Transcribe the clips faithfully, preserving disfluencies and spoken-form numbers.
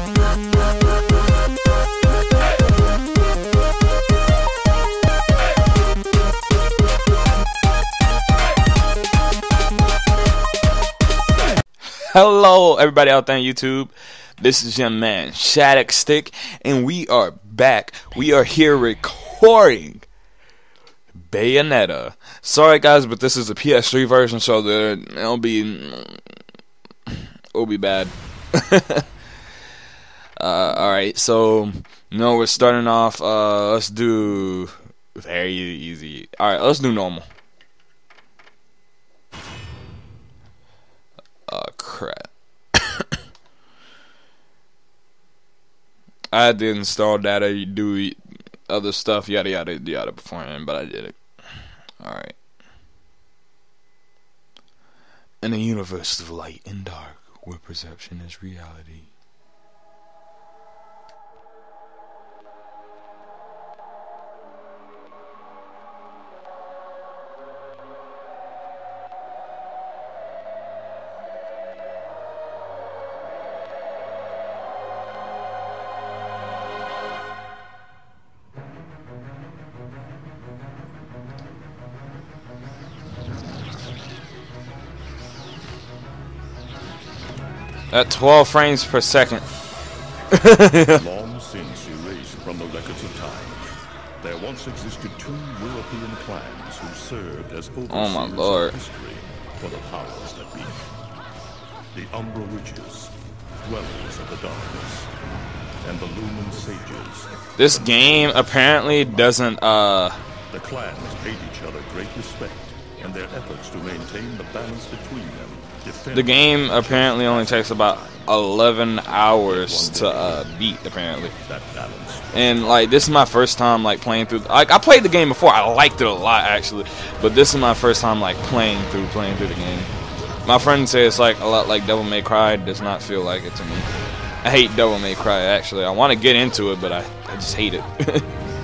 Hello everybody out there on YouTube, this is your man Shattuck Stick, and we are back. We are here recording Bayonetta. Sorry guys, but this is a P S three version, so that it'll be it'll be bad. uh, Alright, so you know we're starting off. Uh, let's do very easy. Alright, let's do normal. Oh crap. I had to install data, you do other stuff, yada yada yada beforehand, but I did it. Alright. In a universe of light and dark, where perception is reality. At twelve frames per second. Long since erased from the records of time, there once existed two European clans who served as overseers oh my Lord. of history for the powers that be. The Umbra Witches, dwellers of the darkness, and the Lumen Sages. This game apparently doesn't, uh... The clans paid each other great respect, and their efforts to maintain the balance between them. The game apparently only takes about eleven hours to uh, beat, apparently. And like, this is my first time like playing through. Like, I played the game before, I liked it a lot actually, but this is my first time like playing through playing through the game. My friend says it's like a lot like Devil May Cry. It does not feel like it to me. I hate Devil May Cry actually. I want to get into it, but I, I just hate it.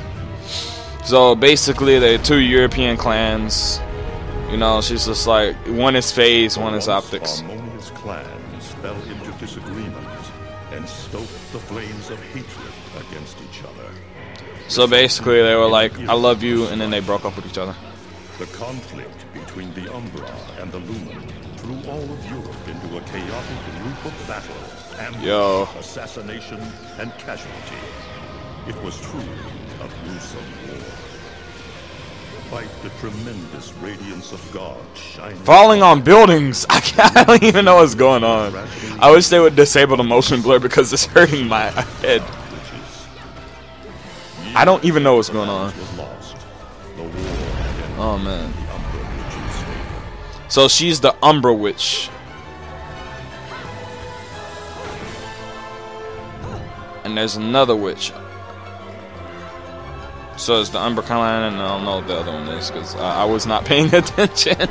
So basically, there are two European clans. You know, she's just like, one is phase, one is optics. Harmonious clans fell into disagreement and stoked the flames of hatred against each other. So basically, they were like, I love you, and then they broke up with each other. The conflict between the Umbra and the Lumen threw all of Europe into a chaotic loop of battle, ambush, Yo. assassination, and casualty. It was truly a gruesome war. Despite the tremendous radiance of God shining Falling on buildings. I, can't, I don't even know what's going on. I wish they would disable the motion blur because it's hurting my head. I don't even know what's going on. Oh man. So she's the Umbra Witch. And there's another witch. So it's the Umbra Clan, and I don't know what the other one is because I, I was not paying attention.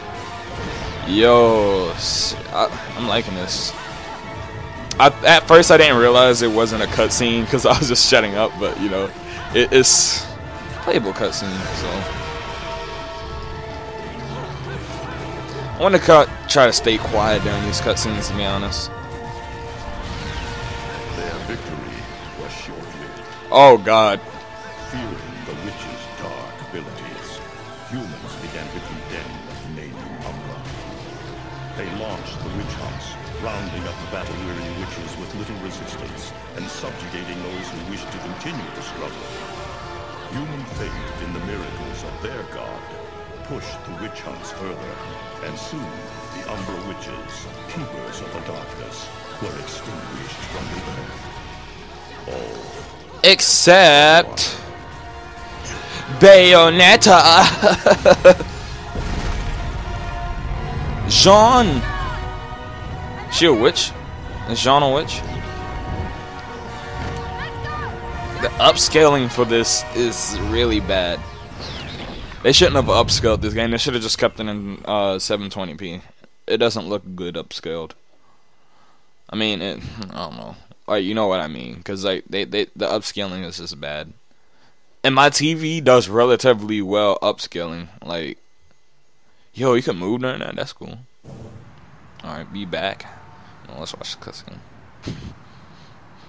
Yo, I, I'm liking this. I, at first, I didn't realize it wasn't a cutscene because I was just shutting up, but you know, it, it's a playable cutscene. So I want to try to stay quiet during these cutscenes, to be honest. Their victory was short-lived. Oh God. Fearing the witch's dark abilities, humans began to condemn the remaining Umbra. They launched the witch hunts, rounding up the battle-weary witches with little resistance and subjugating those who wished to continue the struggle. Human faith in the miracles of their god pushed the witch hunts further, and soon the Umbra witches, keepers of the darkness, were extinguished from the earth. All Except Bayonetta. Jean. She a witch? Is Jean a witch? The upscaling for this is really bad. They shouldn't have upscaled this game. They should have just kept it in uh, seven twenty p. It doesn't look good upscaled. I mean, it, I don't know. Like, you know what I mean? Because like they, they, the upscaling is just bad. And my T V does relatively well upscaling. Like, yo, you can move during that. That's cool. All right, be back. Well, let's watch the cutscene.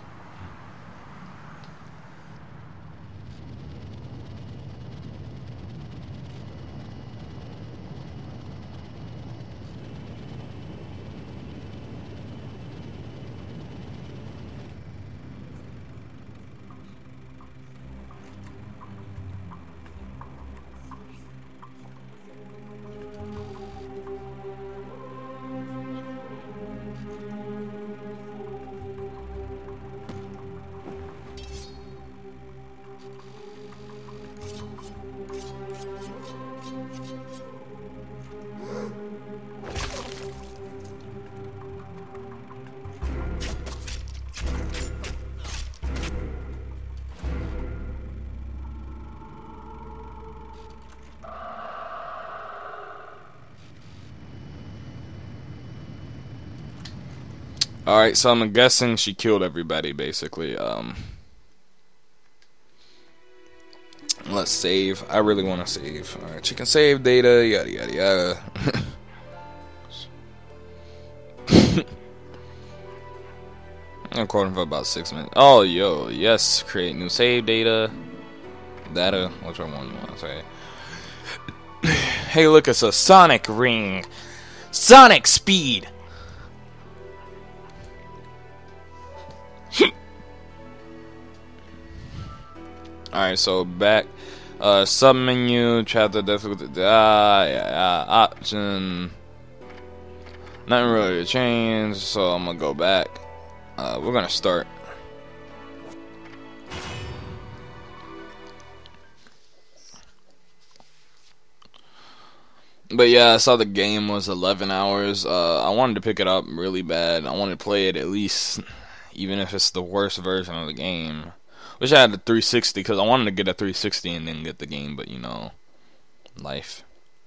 Alright, so I'm guessing she killed everybody, basically. Um, let's save. I really want to save. Alright, she can save data, yada yada yada. I'm recording for about six minutes. Oh, yo, yes, create new save data. Data, which one you want to say? Hey, look, it's a Sonic ring. Sonic speed. Alright, so back. Uh, sub menu, chapter difficulty. Ah, yeah, yeah, option. Nothing really to change, so I'm gonna go back. Uh, we're gonna start. But yeah, I saw the game was eleven hours. Uh, I wanted to pick it up really bad. I wanted to play it at least, even if it's the worst version of the game. Wish I had a three sixty because I wanted to get a three sixty and then get the game, but you know, life.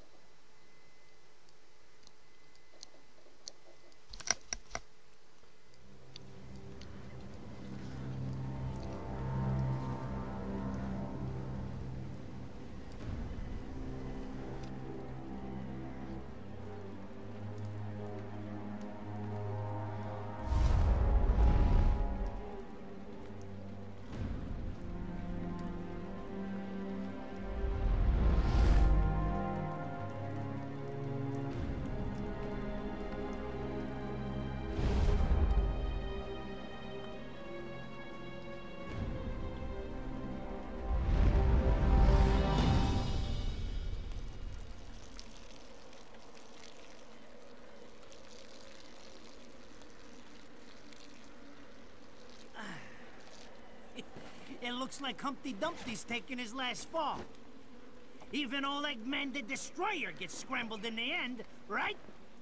It looks like Humpty Dumpty's taking his last fall. Even old Eggman the Destroyer gets scrambled in the end, right?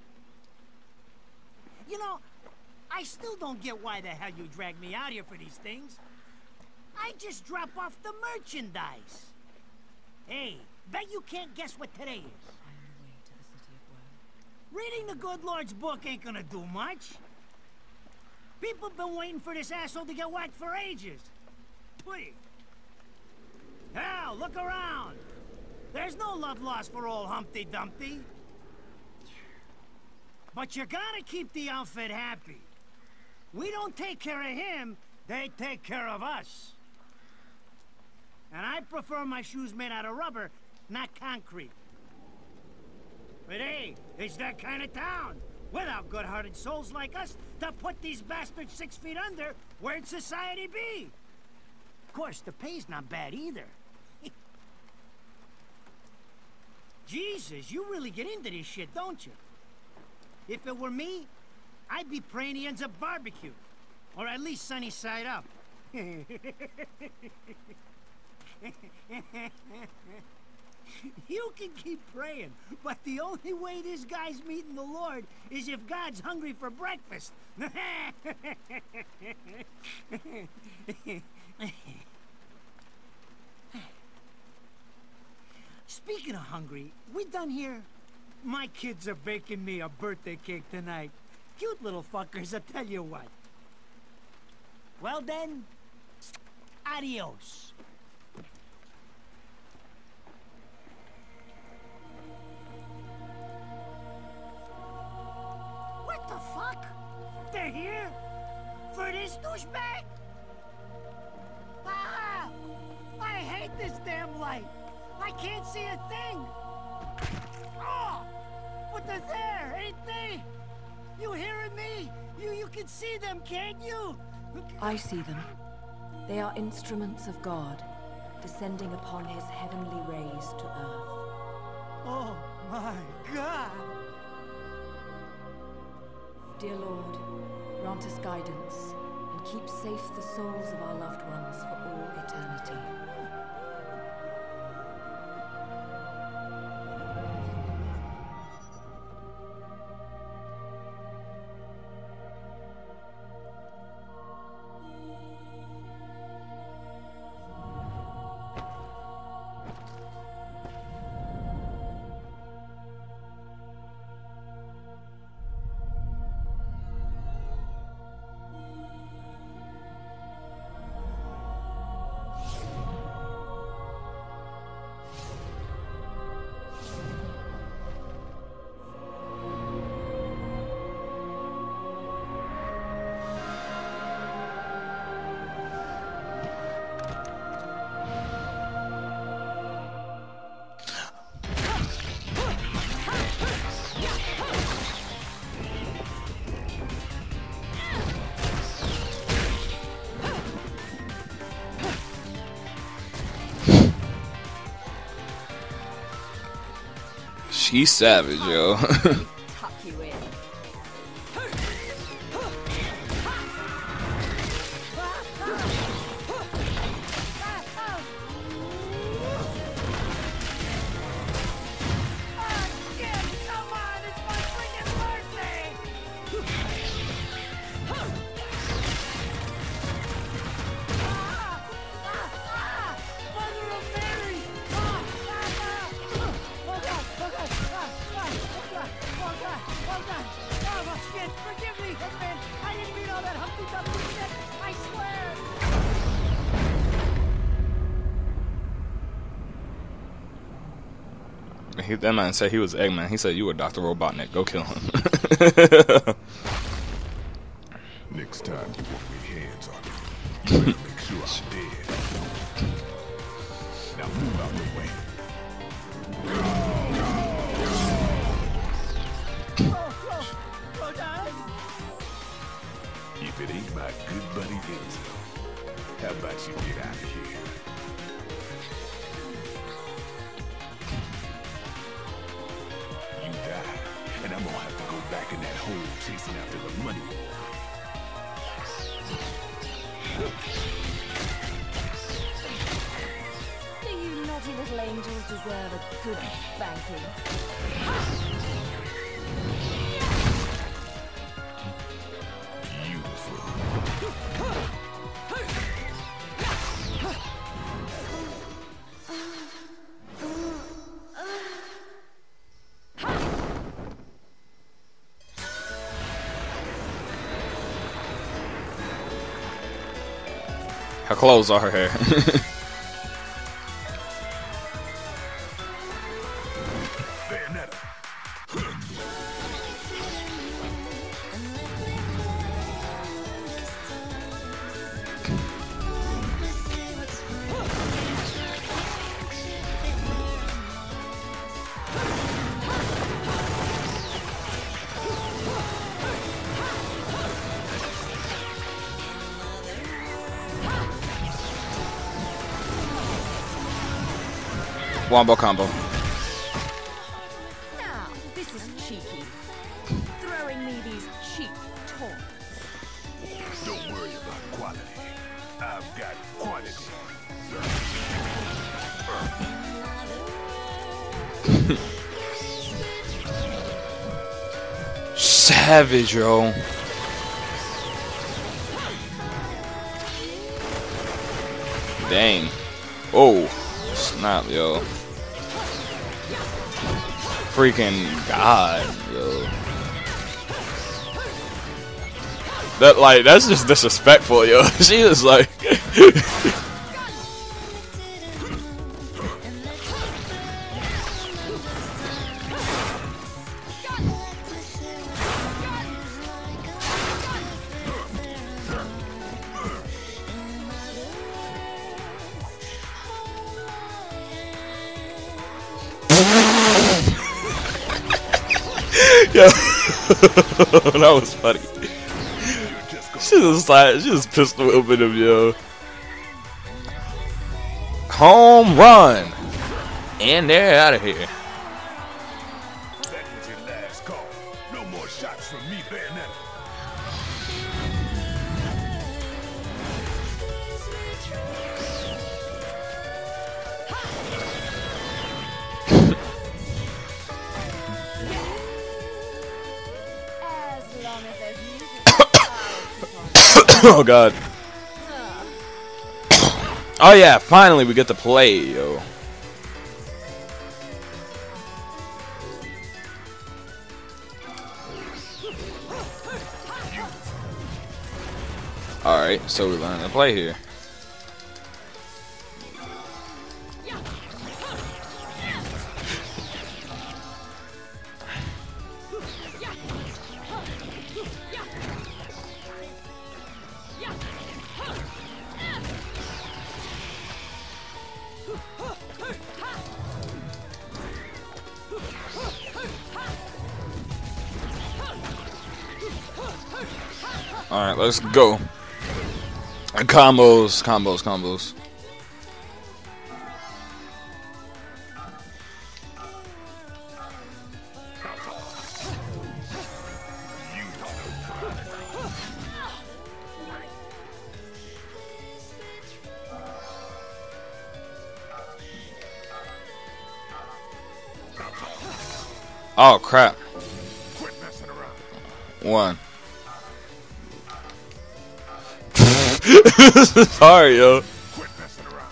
You know, I still don't get why the hell you drag me out here for these things. I just drop off the merchandise. Hey, bet you can't guess what today is. Reading the good Lord's book ain't gonna do much. People have been waiting for this asshole to get whacked for ages. Please. Hell, look around. There's no love lost for old Humpty Dumpty. But you gotta keep the outfit happy. We don't take care of him, they take care of us. And I prefer my shoes made out of rubber, not concrete. But hey, it's that kind of town. Without good-hearted souls like us to put these bastards six feet under, where'd society be? Of course, the pay's not bad either. Jesus, you really get into this shit, don't you? If it were me, I'd be praying he ends up barbecued. Or at least sunny side up. You can keep praying, but the only way this guy's meeting the Lord is if God's hungry for breakfast. Speaking of hungry, we done here? My kids are baking me a birthday cake tonight. Cute little fuckers, I tell you what. Well then, adios. What the fuck? They're here? For this douchebag? Ah! I hate this damn light. I can't see a thing. Oh! But they're there, ain't they? You hearing me? You you can see them, can't you? I see them. They are instruments of God, descending upon his heavenly rays to earth. Oh my God! Dear Lord, grant us guidance, and keep safe the souls of our loved ones for all eternity. He's savage, yo. Tuck you in. He, that man said he was Eggman. He said you were Doctor Robotnik. Go kill him. Next time you want me hands on me, make sure I'm dead. Now move out the way. If it ain't my good buddy Enzo, how about you get out of here? You die, and I'm gonna have to go back in that hole chasing after the money. Do you naughty little angels deserve a good spanking? Her clothes are her hair. Bayonetta. Wombo combo. Now, this is cheeky. Throwing me these cheap toys. Don't worry about quality. I've got quantity. Savage, yo. Dang. Oh, snap, yo. Freaking God, yo. That, like, that's just disrespectful, yo. She is like. Yo, that was funny. She was like, she just pistol whipping him, yo. Home run, and they're out of here. That was your last call. No more shots from me, Bayonetta. As long as there's music. Oh God. Oh yeah, finally we get to play, yo. Alright, so we learn to play here. Alright, let's go. Combos, combos, combos. Oh crap. Quit messing around. One. Sorry, yo. Quit messing around.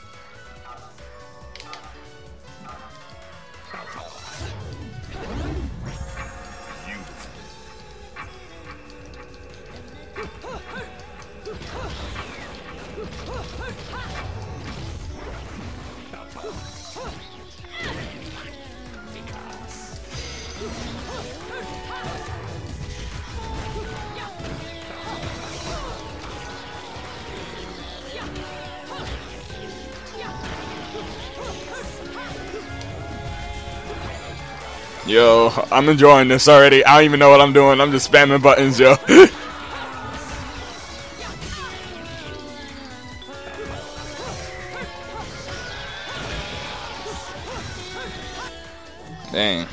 Yo, I'm enjoying this already. I don't even know what I'm doing. I'm just spamming buttons, yo. Dang.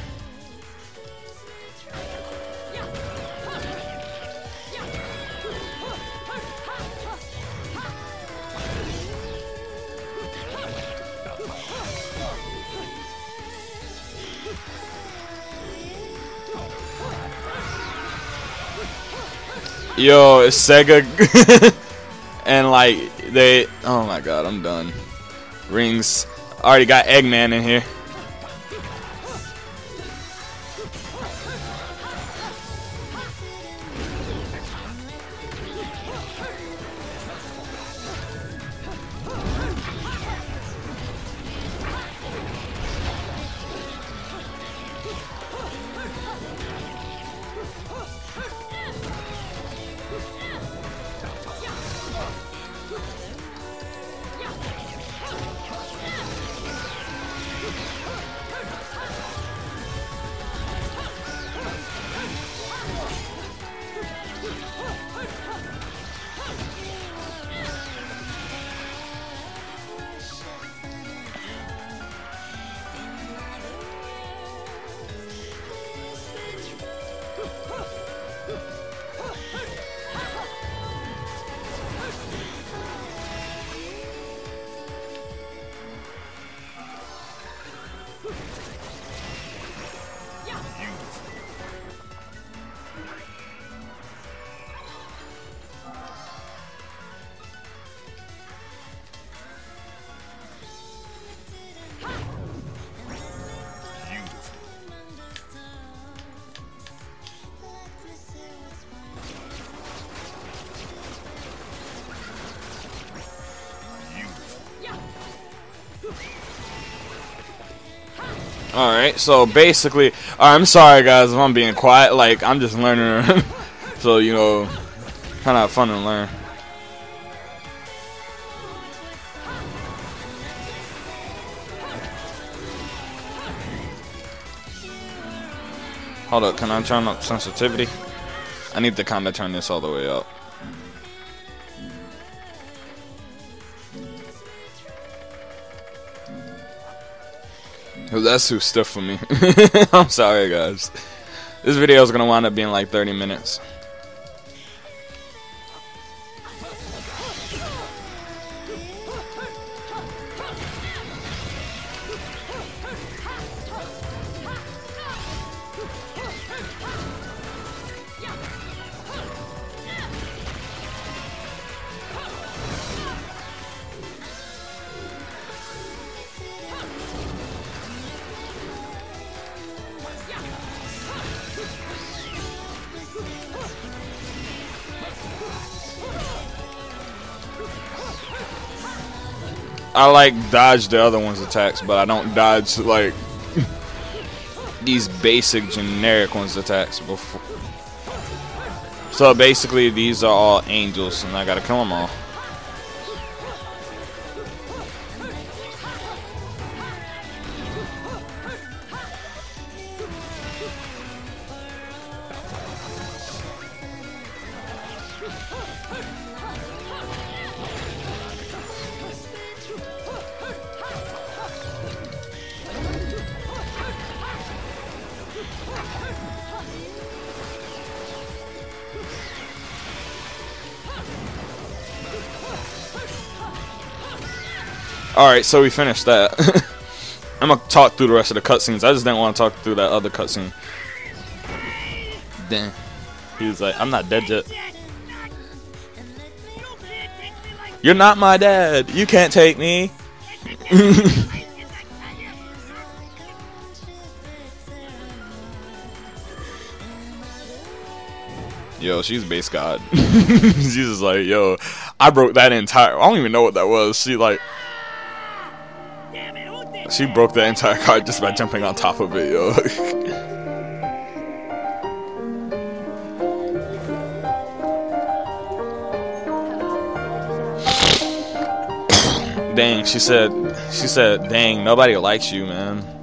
Yo, it's Sega. And like they, oh my god, I'm done. Rings. Already got Eggman in here. Alright, so basically, I'm sorry guys if I'm being quiet, like, I'm just learning, so, you know, kind of fun to learn. Hold up, can I turn up sensitivity? I need to kind of turn this all the way up. Cause that's too stiff for me. I'm sorry guys. This video is gonna wind up being like thirty minutes. I like dodge the other one's attacks, but I don't dodge like these basic generic ones attacks before. So basically these are all angels and I gotta kill them all. Alright, so we finished that. I'm gonna talk through the rest of the cutscenes. I just didn't want to talk through that other cutscene. Damn. He was like, I'm not dead yet. You're not my dad. You can't take me. Yo, she's base god. She's just like, yo, I broke that entire. I don't even know what that was. She like, she broke the entire card just by jumping on top of it, yo. Dang, she said, she said, dang, nobody likes you, man.